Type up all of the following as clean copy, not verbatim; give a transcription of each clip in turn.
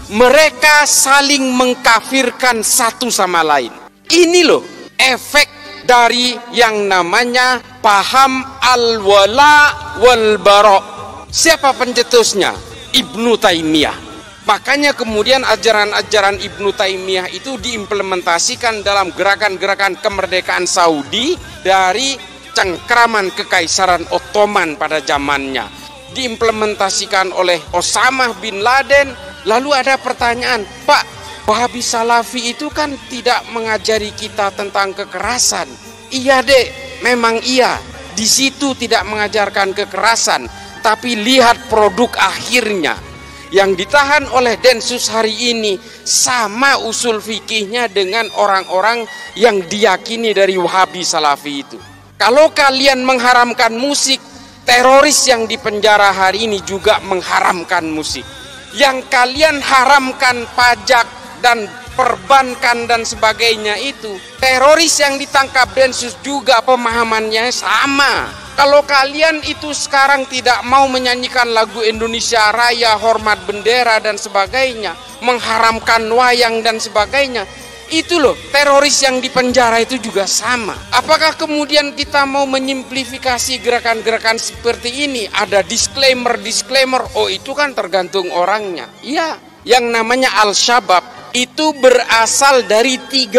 mereka saling mengkafirkan satu sama lain. Ini loh efek dari yang namanya paham al-wala wal bara. Siapa pencetusnya? Ibnu Taimiyah. Makanya kemudian ajaran-ajaran Ibnu Taimiyah itu diimplementasikan dalam gerakan-gerakan kemerdekaan Saudi dari cengkraman Kekaisaran Ottoman pada zamannya. Diimplementasikan oleh Osama bin Laden. Lalu ada pertanyaan, Pak, Wahabi Salafi itu kan tidak mengajari kita tentang kekerasan. Iya dek, memang iya. Di situ tidak mengajarkan kekerasan, tapi lihat produk akhirnya. Yang ditahan oleh Densus hari ini sama usul fikihnya dengan orang-orang yang diyakini dari Wahabi Salafi itu. Kalau kalian mengharamkan musik, teroris yang dipenjara hari ini juga mengharamkan musik. Yang kalian haramkan pajak dan perbankan dan sebagainya itu, teroris yang ditangkap Densus juga pemahamannya sama. Kalau kalian itu sekarang tidak mau menyanyikan lagu Indonesia Raya, hormat bendera dan sebagainya, mengharamkan wayang dan sebagainya, itu loh teroris yang di penjara itu juga sama. Apakah kemudian kita mau menyimplifikasi gerakan-gerakan seperti ini? Ada disclaimer, oh itu kan tergantung orangnya. Iya, yang namanya Al-Shabaab itu berasal dari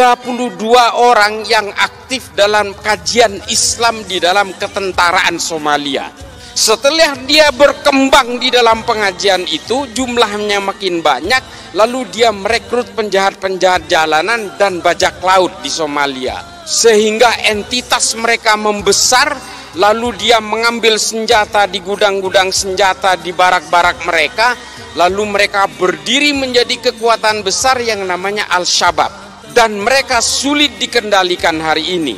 32 orang yang aktif dalam kajian Islam di dalam ketentaraan Somalia. Setelah dia berkembang di dalam pengajian itu, jumlahnya makin banyak, lalu dia merekrut penjahat-penjahat jalanan dan bajak laut di Somalia. Sehingga entitas mereka membesar, lalu dia mengambil senjata di gudang-gudang senjata di barak-barak mereka, lalu mereka berdiri menjadi kekuatan besar yang namanya Al-Shabaab. Dan mereka sulit dikendalikan hari ini.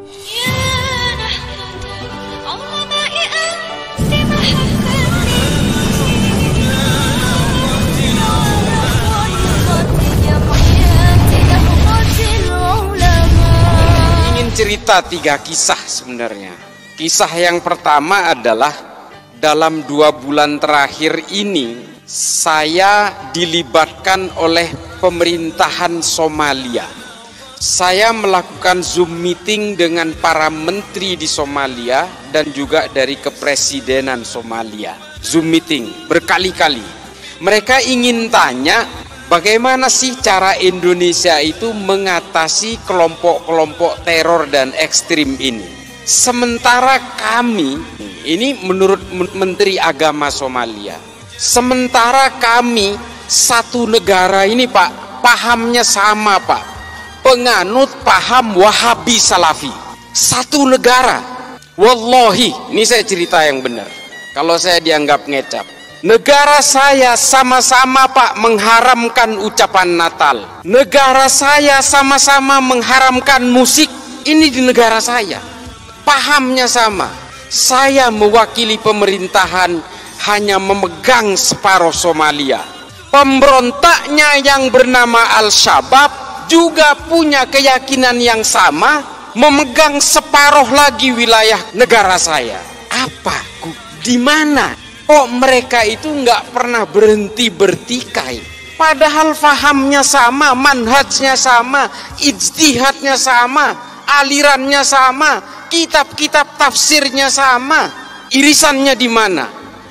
Ingin cerita 3 kisah sebenarnya. Kisah yang pertama adalah dalam 2 bulan terakhir ini saya dilibatkan oleh pemerintahan Somalia. Saya melakukan Zoom meeting dengan para menteri di Somalia dan juga dari kepresidenan Somalia. Zoom meeting berkali-kali. Mereka ingin tanya bagaimana sih cara Indonesia itu mengatasi kelompok-kelompok teror dan ekstrim ini. Sementara kami, ini menurut Menteri Agama Somalia, sementara kami satu negara ini Pak, pahamnya sama Pak, penganut paham Wahabi Salafi. Satu negara. Wallahi, ini saya cerita yang benar. Kalau saya dianggap ngecap. Negara saya sama-sama Pak mengharamkan ucapan Natal. Negara saya sama-sama mengharamkan musik. Ini di negara saya. Pahamnya sama. Saya mewakili pemerintahan hanya memegang separuh Somalia. Pemberontaknya yang bernama Al-Shabaab juga punya keyakinan yang sama, memegang separuh lagi wilayah negara saya. Apa? Di mana? Kok mereka itu nggak pernah berhenti bertikai? Padahal fahamnya sama, manhajnya sama, ijtihadnya sama, alirannya sama, kitab-kitab tafsirnya sama. Irisannya di mana?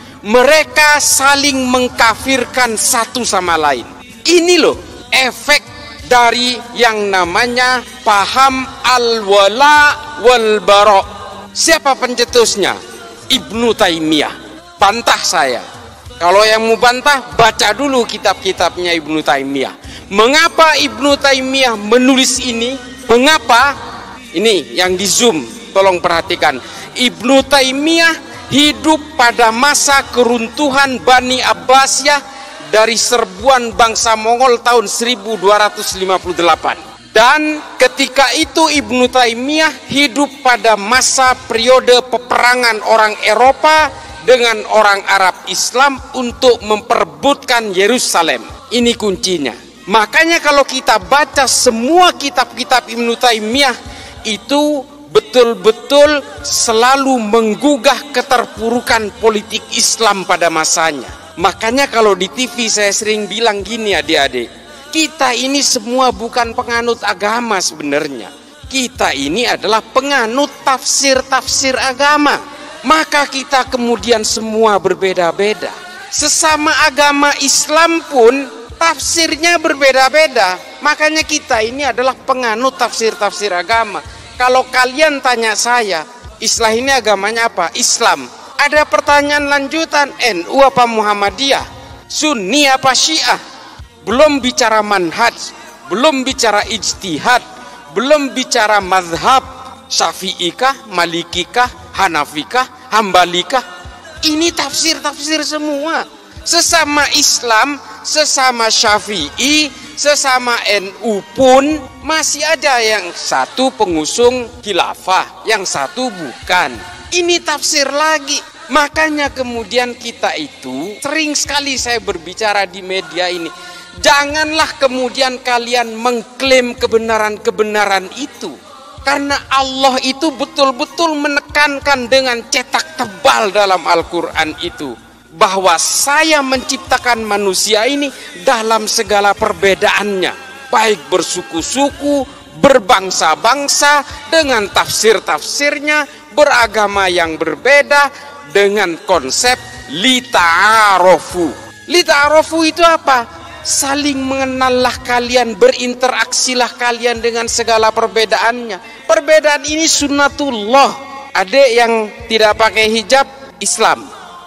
Mereka saling mengkafirkan satu sama lain. Ini loh efek dari yang namanya paham al-wala wal bara. Siapa pencetusnya? Ibnu Taimiyah. Bantah saya. Kalau yang mau bantah, baca dulu kitab-kitabnya Ibnu Taimiyah. Mengapa Ibnu Taimiyah menulis ini? Mengapa? Ini yang di Zoom, tolong perhatikan. Ibnu Taimiyah hidup pada masa keruntuhan Bani Abbasiyah dari serbuan bangsa Mongol tahun 1258. Dan ketika itu Ibnu Taimiyah hidup pada masa periode peperangan orang Eropa dengan orang Arab Islam untuk memperebutkan Yerusalem. Ini kuncinya. Makanya kalau kita baca semua kitab-kitab Ibnu Taimiyah itu betul-betul selalu menggugah keterpurukan politik Islam pada masanya. Makanya kalau di TV saya sering bilang gini adik-adik, kita ini semua bukan penganut agama sebenarnya. Kita ini adalah penganut tafsir-tafsir agama. Maka kita kemudian semua berbeda-beda. Sesama agama Islam pun tafsirnya berbeda-beda. Makanya kita ini adalah penganut tafsir-tafsir agama. Kalau kalian tanya saya, Islam ini agamanya apa? Islam. Ada pertanyaan lanjutan, NU apa Muhammadiyah? Sunni apa Syiah? Belum bicara manhaj, belum bicara ijtihad, belum bicara mazhab, Syafi'ikah, Malikikah, Hanafikah, Hambalikah. Ini tafsir-tafsir semua. Sesama Islam, sesama Syafi'i, sesama NU pun masih ada yang satu pengusung khilafah, yang satu bukan. Ini tafsir lagi. Makanya kemudian kita itu sering sekali saya berbicara di media ini. Janganlah kemudian kalian mengklaim kebenaran-kebenaran itu. Karena Allah itu betul-betul menekankan dengan cetak tebal dalam Al-Quran itu, bahwa saya menciptakan manusia ini dalam segala perbedaannya, baik bersuku-suku, berbangsa-bangsa, dengan tafsir-tafsirnya, beragama yang berbeda, dengan konsep lita'arofu. Lita'arofu itu apa? Saling mengenallah kalian, berinteraksilah kalian dengan segala perbedaannya. Perbedaan ini sunnatullah. Adik yang tidak pakai hijab, Islam.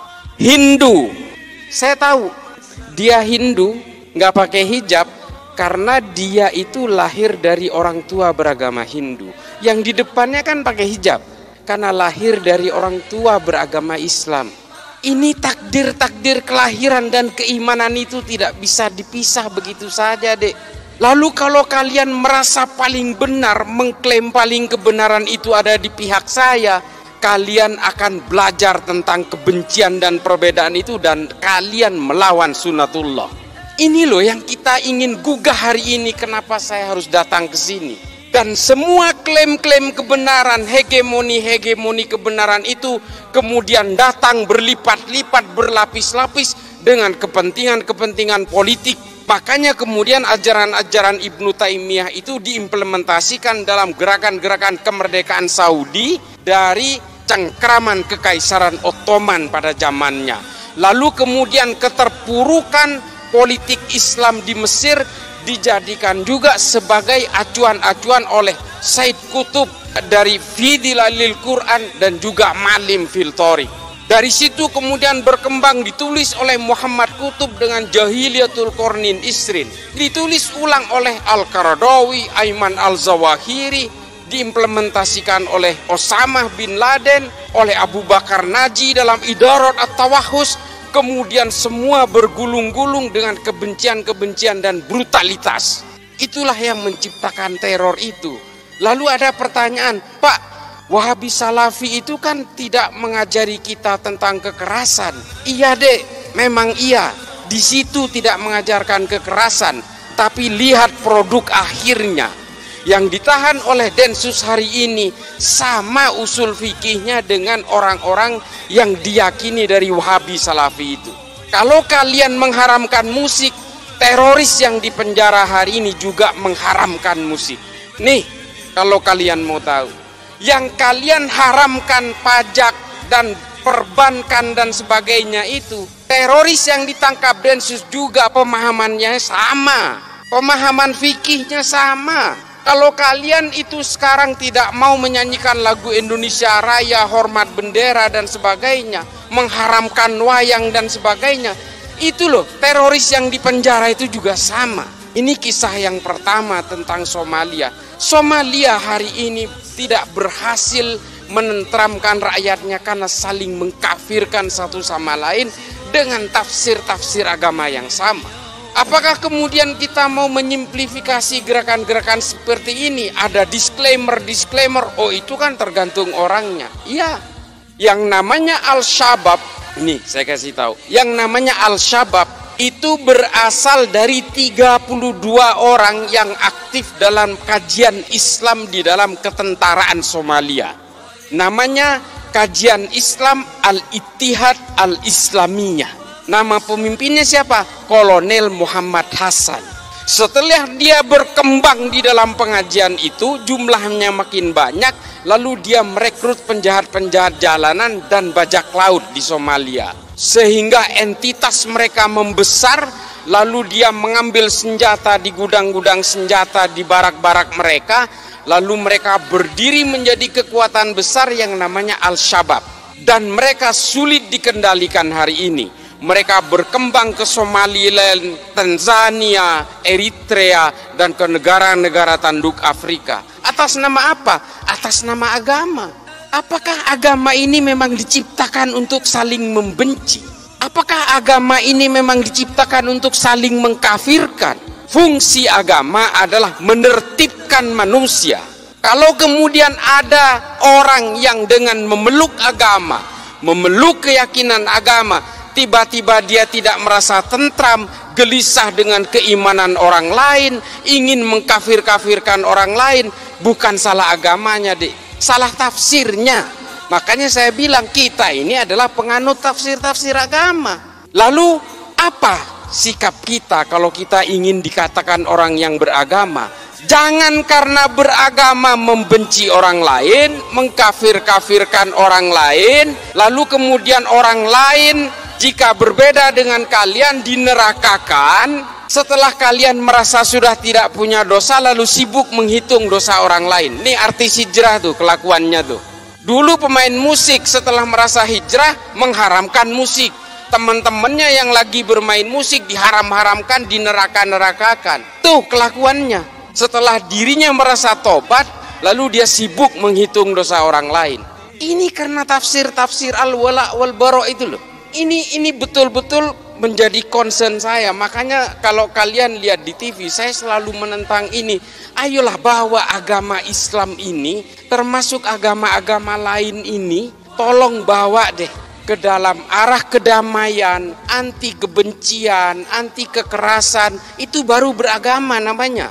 Hindu, saya tahu dia Hindu, nggak pakai hijab karena dia itu lahir dari orang tua beragama Hindu. Yang di depannya kan pakai hijab karena lahir dari orang tua beragama Islam. Ini takdir-takdir kelahiran dan keimanan itu tidak bisa dipisah begitu saja, Dek. Lalu kalau kalian merasa paling benar, mengklaim paling kebenaran itu ada di pihak saya, kalian akan belajar tentang kebencian dan perbedaan itu dan kalian melawan sunnatullah. Ini loh yang kita ingin gugah hari ini, kenapa saya harus datang ke sini. Dan semua klaim-klaim kebenaran, hegemoni kebenaran itu kemudian datang berlipat-lipat, berlapis-lapis dengan kepentingan-kepentingan politik. Makanya kemudian ajaran-ajaran Ibnu Taimiyah itu diimplementasikan dalam gerakan-gerakan kemerdekaan Saudi dari cengkraman Kekaisaran Ottoman pada zamannya. Lalu kemudian keterpurukan politik Islam di Mesir dijadikan juga sebagai acuan-acuan oleh Said Qutb dari Fidilalil Quran dan juga Malim fil Thoriq. Dari situ kemudian berkembang, ditulis oleh Muhammad Qutb dengan Jahiliyatul Qarnin Isrin, ditulis ulang oleh Al-Qaradawi, Ayman Al-Zawahiri, diimplementasikan oleh Osama bin Laden, oleh Abu Bakar Naji dalam Idarat At-Tawahus. Kemudian semua bergulung-gulung dengan kebencian-kebencian dan brutalitas. Itulah yang menciptakan teror itu. Lalu ada pertanyaan, Pak, Wahabi Salafi itu kan tidak mengajari kita tentang kekerasan. Iya, Dek, memang iya. Di situ tidak mengajarkan kekerasan, tapi lihat produk akhirnya. Yang ditahan oleh Densus hari ini sama usul fikihnya dengan orang-orang yang diyakini dari Wahabi Salafi itu. Kalau kalian mengharamkan musik, teroris yang dipenjara hari ini juga mengharamkan musik. Nih, kalau kalian mau tahu, yang kalian haramkan pajak dan perbankan dan sebagainya itu, teroris yang ditangkap Densus juga pemahamannya sama, pemahaman fikihnya sama. Kalau kalian itu sekarang tidak mau menyanyikan lagu Indonesia Raya, hormat bendera dan sebagainya, mengharamkan wayang dan sebagainya, itu loh, teroris yang di penjara itu juga sama. Ini kisah yang pertama tentang Somalia. Somalia hari ini tidak berhasil menenteramkan rakyatnya karena saling mengkafirkan satu sama lain dengan tafsir-tafsir agama yang sama. Apakah kemudian kita mau menyimplifikasi gerakan-gerakan seperti ini? Ada disclaimer, oh itu kan tergantung orangnya. Iya, yang namanya Al-Shabaab, nih saya kasih tahu, yang namanya Al-Shabaab itu berasal dari 32 orang yang aktif dalam kajian Islam di dalam ketentaraan Somalia. Namanya Kajian Islam Al-Ittihad Al-Islamiyah. Nama pemimpinnya siapa? Kolonel Muhammad Hasan. Setelah dia berkembang di dalam pengajian itu, jumlahnya makin banyak, lalu dia merekrut penjahat-penjahat jalanan dan bajak laut di Somalia. Sehingga entitas mereka membesar, lalu dia mengambil senjata di gudang-gudang senjata di barak-barak mereka, lalu mereka berdiri menjadi kekuatan besar yang namanya Al-Shabaab. Dan mereka sulit dikendalikan hari ini. Mereka berkembang ke Somaliland, Tanzania, Eritrea, dan ke negara-negara tanduk Afrika. Atas nama apa? Atas nama agama. Apakah agama ini memang diciptakan untuk saling membenci? Apakah agama ini memang diciptakan untuk saling mengkafirkan? Fungsi agama adalah menertibkan manusia. Kalau kemudian ada orang yang dengan memeluk agama, memeluk keyakinan agama, tiba-tiba dia tidak merasa tentram, gelisah dengan keimanan orang lain, ingin mengkafir-kafirkan orang lain, bukan salah agamanya, Dek, salah tafsirnya. Makanya saya bilang kita ini adalah penganut tafsir-tafsir agama. Lalu apa sikap kita kalau kita ingin dikatakan orang yang beragama? Jangan karena beragama membenci orang lain, mengkafir-kafirkan orang lain, lalu kemudian orang lain jika berbeda dengan kalian dinerakakan, setelah kalian merasa sudah tidak punya dosa lalu sibuk menghitung dosa orang lain. Ini artis hijrah tuh kelakuannya tuh. Dulu pemain musik setelah merasa hijrah mengharamkan musik. Teman-temannya yang lagi bermain musik diharam-haramkan, dineraka-nerakakan. Tuh kelakuannya. Setelah dirinya merasa tobat, lalu dia sibuk menghitung dosa orang lain. Ini karena tafsir-tafsir al-wala wal-bara itu loh. Ini betul-betul menjadi concern saya. Makanya kalau kalian lihat di TV, saya selalu menentang ini. Ayolah bawa agama Islam ini, termasuk agama-agama lain ini, tolong bawa deh ke dalam arah kedamaian, anti kebencian, anti kekerasan. Itu baru beragama namanya.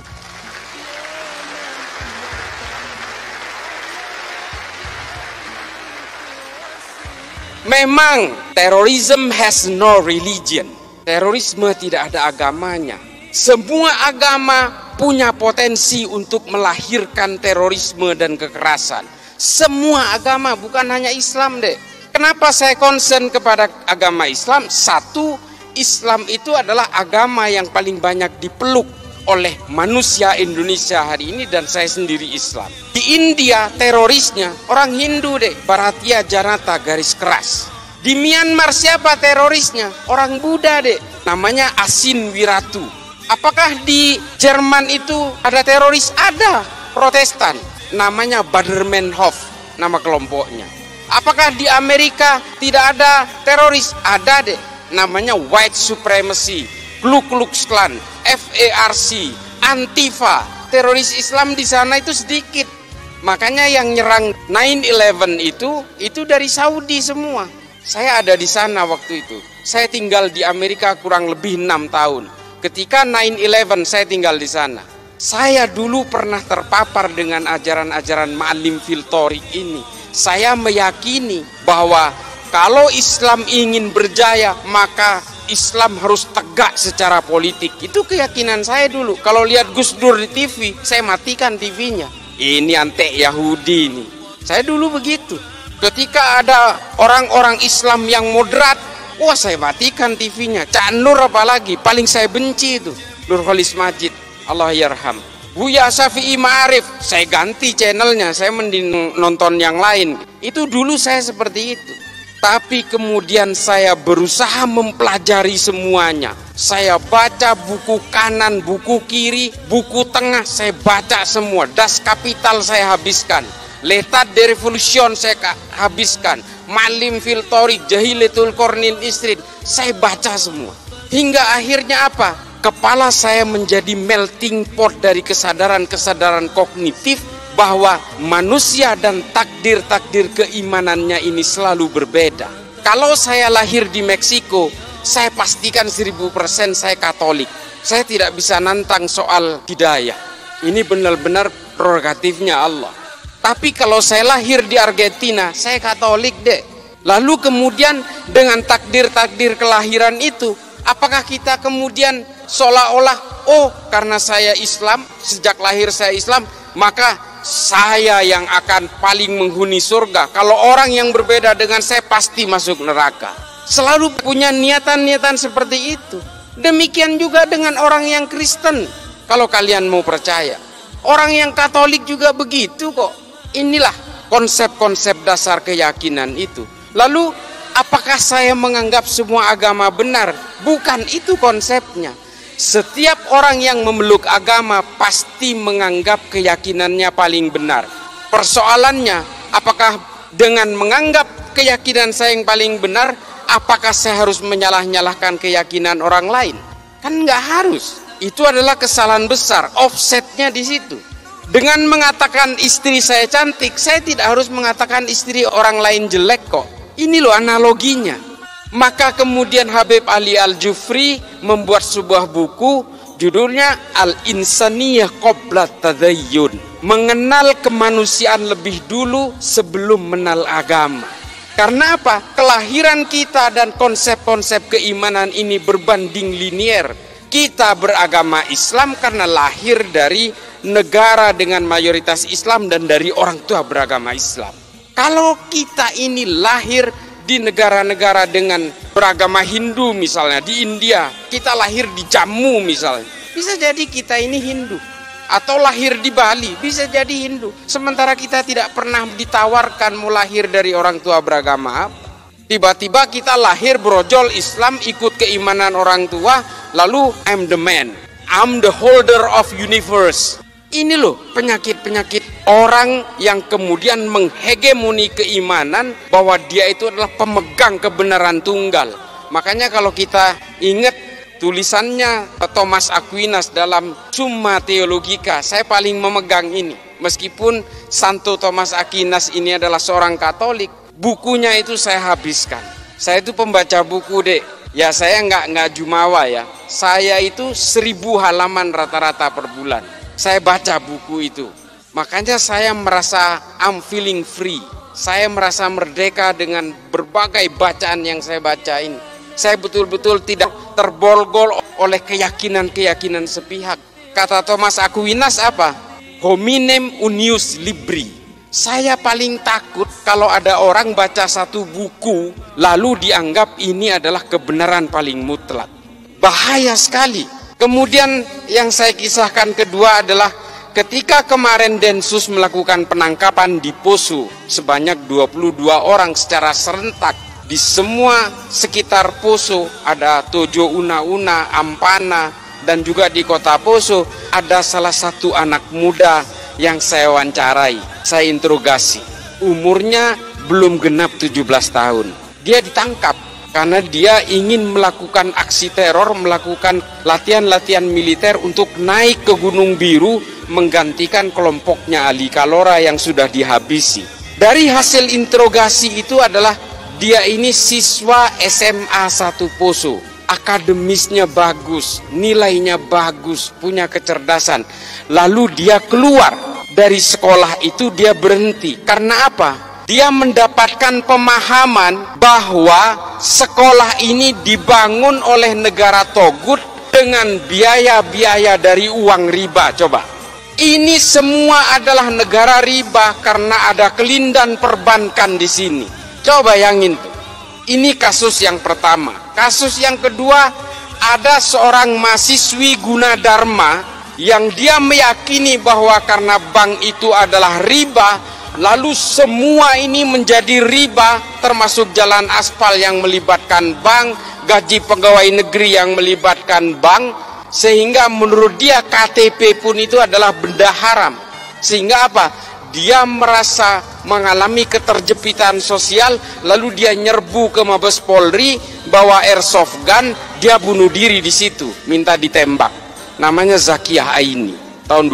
Memang terorisme has no religion. Terorisme tidak ada agamanya. Semua agama punya potensi untuk melahirkan terorisme dan kekerasan. Semua agama, bukan hanya Islam, Dek. Kenapa saya concern kepada agama Islam? Satu, Islam itu adalah agama yang paling banyak dipeluk oleh manusia Indonesia hari ini, dan saya sendiri Islam. Di India terorisnya orang Hindu, Dek, Bharatiya Janata garis keras. Di Myanmar siapa terorisnya? Orang Buddha, Dek, namanya Asin Wiratu. Apakah di Jerman itu ada teroris? Ada, Protestan, namanya Baader-Meinhof nama kelompoknya. Apakah di Amerika tidak ada teroris? Ada, Dek, namanya White Supremacy, Ku Klux Klan, FARC, Antifa. Teroris Islam di sana itu sedikit. Makanya yang nyerang 9/11 itu dari Saudi semua. Saya ada di sana waktu itu. Saya tinggal di Amerika kurang lebih 6 tahun. Ketika 9/11 saya tinggal di sana. Saya dulu pernah terpapar dengan ajaran-ajaran Ma'alim fil Thoriq ini. Saya meyakini bahwa kalau Islam ingin berjaya, maka Islam harus tegak secara politik. Itu keyakinan saya dulu. Kalau lihat Gus Dur di TV, saya matikan TV-nya. Ini antek Yahudi ini. Saya dulu begitu. Ketika ada orang-orang Islam yang moderat, wah saya matikan TV-nya. Cak Nur apalagi, paling saya benci itu. Nurholis Majid, Allah yarham. Buya Syafi'i Ma'arif, saya ganti channelnya. Saya mending nonton yang lain. Itu dulu saya seperti itu. Tapi kemudian saya berusaha mempelajari semuanya. Saya baca buku kanan, buku kiri, buku tengah, saya baca semua. Das Kapital saya habiskan. L'état de Révolution saya habiskan. Ma'alim fil Thoriq, Jahilatul Qarnil Isrid, saya baca semua. Hingga akhirnya apa? Kepala saya menjadi melting pot dari kesadaran-kesadaran kognitif bahwa manusia dan takdir-takdir keimanannya ini selalu berbeda. Kalau saya lahir di Meksiko, saya pastikan 1000% saya Katolik. Saya tidak bisa nantang soal hidayah. Ini benar-benar prerogatifnya Allah. Tapi kalau saya lahir di Argentina, saya Katolik deh. Lalu kemudian dengan takdir-takdir kelahiran itu, apakah kita kemudian seolah-olah, oh karena saya Islam, sejak lahir saya Islam, maka saya yang akan paling menghuni surga. Kalau orang yang berbeda dengan saya pasti masuk neraka. Selalu punya niatan-niatan seperti itu. Demikian juga dengan orang yang Kristen. Kalau kalian mau percaya, orang yang Katolik juga begitu kok. Inilah konsep-konsep dasar keyakinan itu. Lalu apakah saya menganggap semua agama benar? Bukan itu konsepnya. Setiap orang yang memeluk agama pasti menganggap keyakinannya paling benar. Persoalannya, apakah dengan menganggap keyakinan saya yang paling benar, apakah saya harus menyalah-nyalahkan keyakinan orang lain? Kan nggak harus. Itu adalah kesalahan besar. Offsetnya di situ. Dengan mengatakan istri saya cantik, saya tidak harus mengatakan istri orang lain jelek kok. Ini loh analoginya. Maka kemudian Habib Ali Al-Jufri membuat sebuah buku, judulnya Al-Insaniyah Qabla Tadayyun, mengenal kemanusiaan lebih dulu sebelum mengenal agama. Karena apa? Kelahiran kita dan konsep-konsep keimanan ini berbanding linier. Kita beragama Islam karena lahir dari negara dengan mayoritas Islam dan dari orang tua beragama Islam. Kalau kita ini lahir di negara-negara dengan beragama Hindu misalnya, di India, kita lahir di Jammu misalnya, bisa jadi kita ini Hindu. Atau lahir di Bali, bisa jadi Hindu. Sementara kita tidak pernah ditawarkan mau lahir dari orang tua beragama apa. Tiba-tiba kita lahir brojol Islam, ikut keimanan orang tua, lalu I'm the man, I'm the holder of universe. Ini loh penyakit-penyakit orang yang kemudian menghegemoni keimanan bahwa dia itu adalah pemegang kebenaran tunggal. Makanya kalau kita ingat tulisannya Thomas Aquinas dalam Summa Theologica, saya paling memegang ini. Meskipun Santo Thomas Aquinas ini adalah seorang Katolik, bukunya itu saya habiskan. Saya itu pembaca buku dek. Ya saya nggak jumawa ya. Saya itu 1000 halaman rata-rata per bulan. Saya baca buku itu. Makanya saya merasa I'm feeling free. Saya merasa merdeka dengan berbagai bacaan yang saya baca ini. Saya betul-betul tidak terborgol oleh keyakinan-keyakinan sepihak. Kata Thomas Aquinas apa? Hominem unius libri. Saya paling takut kalau ada orang baca satu buku lalu dianggap ini adalah kebenaran paling mutlak. Bahaya sekali. Kemudian yang saya kisahkan kedua adalah ketika kemarin Densus melakukan penangkapan di Poso sebanyak 22 orang secara serentak di semua sekitar Poso, ada Tojo Una-Una, Ampana, dan juga di kota Poso ada salah satu anak muda yang saya wawancarai, saya interogasi. Umurnya belum genap 17 tahun. Dia ditangkap karena dia ingin melakukan aksi teror, melakukan latihan-latihan militer untuk naik ke Gunung Biru menggantikan kelompoknya Ali Kalora yang sudah dihabisi. Dari hasil interogasi itu adalah dia ini siswa SMA 1 Poso, akademisnya bagus, nilainya bagus, punya kecerdasan. Lalu dia keluar dari sekolah itu, dia berhenti. Karena apa? Dia mendapatkan pemahaman bahwa sekolah ini dibangun oleh negara Togut dengan biaya-biaya dari uang riba. Coba, ini semua adalah negara riba karena ada kelindan perbankan di sini. Coba bayangin tuh. Ini kasus yang pertama. Kasus yang kedua, ada seorang mahasiswi Gunadarma yang dia meyakini bahwa karena bank itu adalah riba, lalu semua ini menjadi riba, termasuk jalan aspal yang melibatkan bank, gaji pegawai negeri yang melibatkan bank, sehingga menurut dia KTP pun itu adalah benda haram. Sehingga apa? Dia merasa mengalami keterjepitan sosial, lalu dia nyerbu ke Mabes Polri, bawa airsoft gun, dia bunuh diri di situ, minta ditembak. Namanya Zakiyah Aini, tahun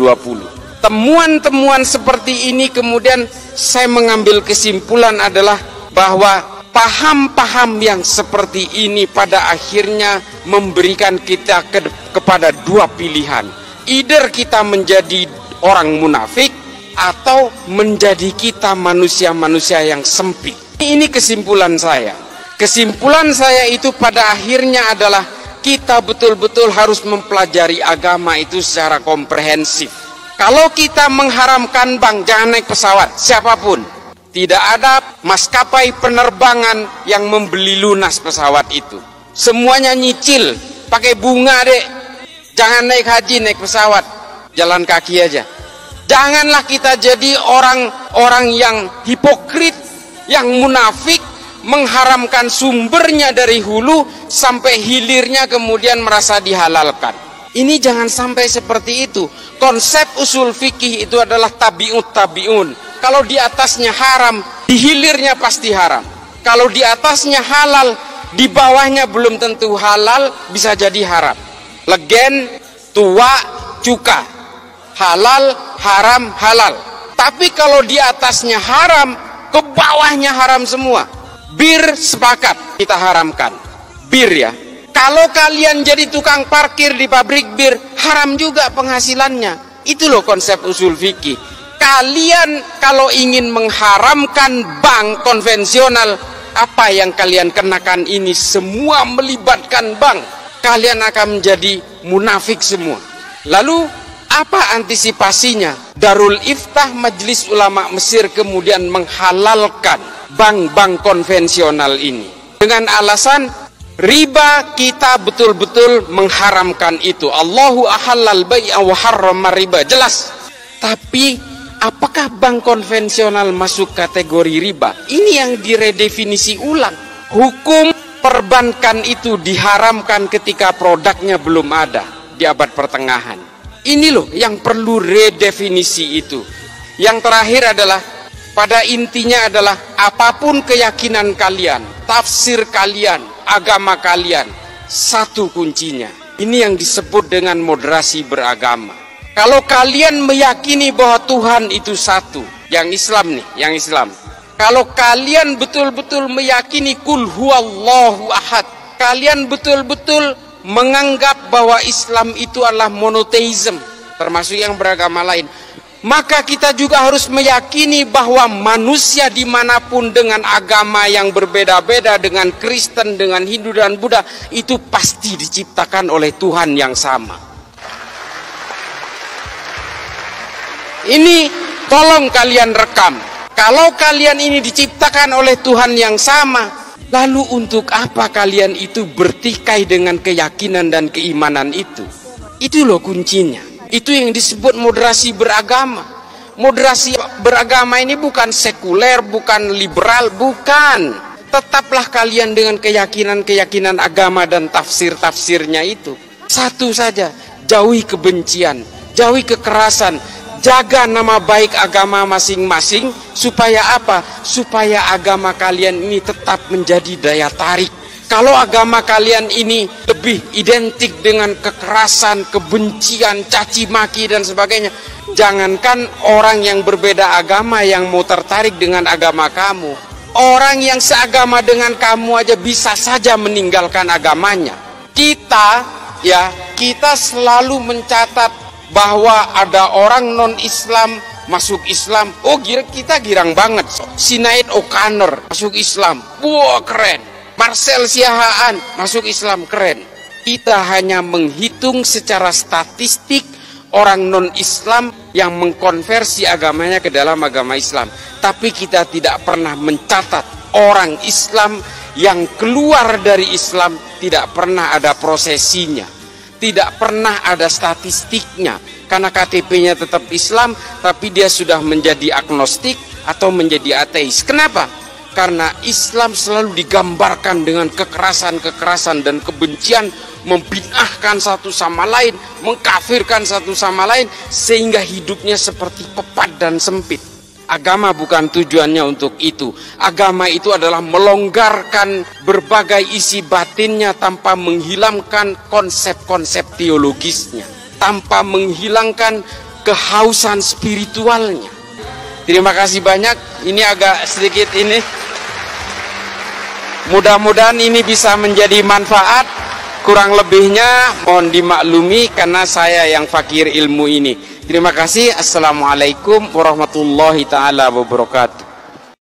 2020. Temuan-temuan seperti ini kemudian saya mengambil kesimpulan adalah bahwa paham-paham yang seperti ini pada akhirnya memberikan kita kepada dua pilihan. Either kita menjadi orang munafik atau menjadi kita manusia-manusia yang sempit. Ini kesimpulan saya. Kesimpulan saya itu pada akhirnya adalah kita betul-betul harus mempelajari agama itu secara komprehensif. Kalau kita mengharamkan bank, jangan naik pesawat, siapapun. Tidak ada maskapai penerbangan yang membeli lunas pesawat itu. Semuanya nyicil, pakai bunga dek. Jangan naik haji, naik pesawat, jalan kaki aja. Janganlah kita jadi orang-orang yang hipokrit, yang munafik, mengharamkan sumbernya dari hulu sampai hilirnya kemudian merasa dihalalkan. Ini jangan sampai seperti itu. Konsep usul fikih itu adalah tabi'ut tabi'un. Kalau di atasnya haram, di hilirnya pasti haram. Kalau di atasnya halal, di bawahnya belum tentu halal, bisa jadi haram. Legen, tua, cuka. Halal, haram, halal. Tapi kalau di atasnya haram, ke bawahnya haram semua. Bir sepakat kita haramkan. Bir ya. Kalau kalian jadi tukang parkir di pabrik bir, haram juga penghasilannya. Itu loh konsep usul fikih. Kalian kalau ingin mengharamkan bank konvensional, apa yang kalian kenakan ini semua melibatkan bank. Kalian akan menjadi munafik semua. Lalu apa antisipasinya? Darul Iftah Majelis Ulama Mesir kemudian menghalalkan bank-bank konvensional ini. Dengan alasan riba, kita betul-betul mengharamkan itu. Allahu ahallal bai'a wa harrama riba. Jelas. Tapi apakah bank konvensional masuk kategori riba? Ini yang diredefinisi ulang. Hukum perbankan itu diharamkan ketika produknya belum ada di abad pertengahan. Ini loh yang perlu redefinisi itu. Yang terakhir adalah, pada intinya adalah apapun keyakinan kalian, tafsir kalian, agama kalian, satu kuncinya. Ini yang disebut dengan moderasi beragama. Kalau kalian meyakini bahwa Tuhan itu satu, yang Islam nih, yang Islam. Kalau kalian betul-betul meyakini kul huwallahu ahad, kalian betul-betul menganggap bahwa Islam itu adalah monoteism, termasuk yang beragama lain, maka kita juga harus meyakini bahwa manusia dimanapun dengan agama yang berbeda-beda, dengan Kristen, dengan Hindu dan Buddha, itu pasti diciptakan oleh Tuhan yang sama. Ini tolong kalian rekam. Kalau kalian ini diciptakan oleh Tuhan yang sama, lalu untuk apa kalian itu bertikai dengan keyakinan dan keimanan itu? Itu loh kuncinya. Itu yang disebut moderasi beragama. Moderasi beragama ini bukan sekuler, bukan liberal, bukan. Tetaplah kalian dengan keyakinan-keyakinan agama dan tafsir-tafsirnya itu. Satu saja, jauhi kebencian, jauhi kekerasan. Jaga nama baik agama masing-masing, supaya apa? Supaya agama kalian ini tetap menjadi daya tarik. Kalau agama kalian ini lebih identik dengan kekerasan, kebencian, caci maki dan sebagainya, jangankan orang yang berbeda agama yang mau tertarik dengan agama kamu, orang yang seagama dengan kamu aja bisa saja meninggalkan agamanya. Kita selalu mencatat bahwa ada orang non-Islam masuk Islam. Oh, kita girang banget. Sinead O'Connor masuk Islam. Wah, keren. Marcel Siahaan masuk Islam, keren. Kita hanya menghitung secara statistik orang non-Islam yang mengkonversi agamanya ke dalam agama Islam. Tapi kita tidak pernah mencatat orang Islam yang keluar dari Islam, tidak pernah ada prosesinya. Tidak pernah ada statistiknya, karena KTP-nya tetap Islam, tapi dia sudah menjadi agnostik atau menjadi ateis. Kenapa? Karena Islam selalu digambarkan dengan kekerasan-kekerasan dan kebencian, membid'ahkan satu sama lain, mengkafirkan satu sama lain, sehingga hidupnya seperti pepat dan sempit. Agama bukan tujuannya untuk itu. Agama itu adalah melonggarkan berbagai isi batinnya tanpa menghilangkan konsep-konsep teologisnya, tanpa menghilangkan kehausan spiritualnya. Terima kasih banyak. Ini agak sedikit ini. Mudah-mudahan ini bisa menjadi manfaat. Kurang lebihnya mohon dimaklumi karena saya yang fakir ilmu ini. Terima kasih. Assalamualaikum warahmatullahi taala wabarakatuh.